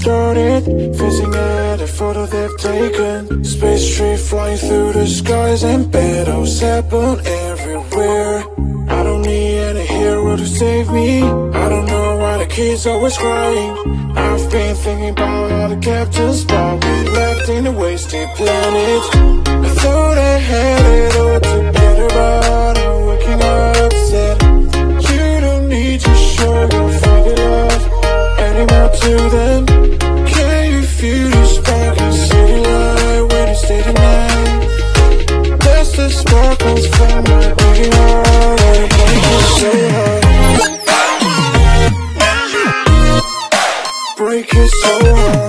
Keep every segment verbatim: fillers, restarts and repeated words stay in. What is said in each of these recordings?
started, fizzing at a photo they've taken. Space tree flying through the skies, and battles happen everywhere. I don't need any hero to save me. I don't know why the kids always crying. I've been thinking about all the captains, but we left in a wasted planet. I thought I had it all together, but I'm waking up sad. You don't need to show your faggot love anymore to them. Can you feel the spark in city light when it's day to night? That's the sparkles from my beating heart, and it breaks me so hard. Break it so hard.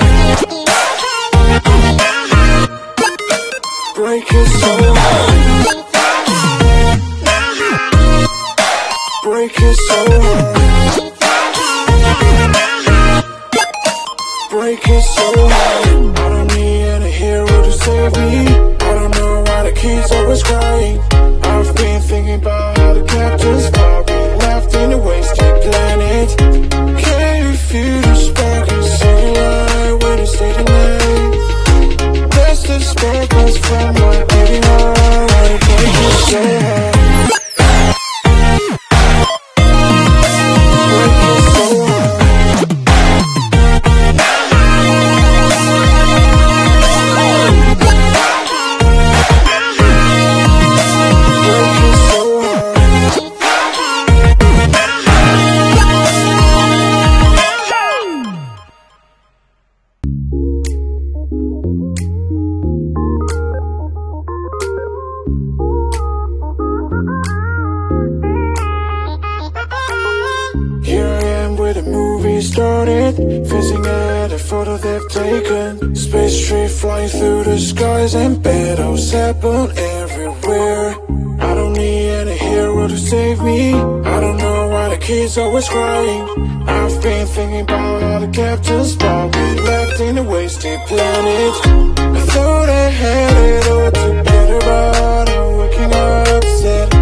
Break it so hard. Break it so hard. Break it so hard. I don't need any hero to save me. I don't know why the kids always crying. I've been thinking about how the captains but we left in a wasted planet. Can you feel the spark in city light when it's day to night? That's the sparkles from my beating heart, and it breaks me so hard. Break it so hard. Started, fizzing at a photo they've taken. Space tree flying through the skies, and battles happen everywhere. I don't need any hero to save me. I don't know why the kids always crying. I've been thinking about all the captains, but we left in a wasted planet. I thought I had it all together, but I'm waking up sad.